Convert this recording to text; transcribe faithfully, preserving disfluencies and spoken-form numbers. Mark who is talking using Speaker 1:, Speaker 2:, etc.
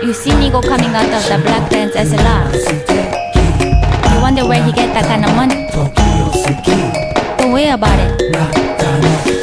Speaker 1: You see Nigo coming out of the black dance S L R. You wonder where he get that kind of money. Don't worry about it.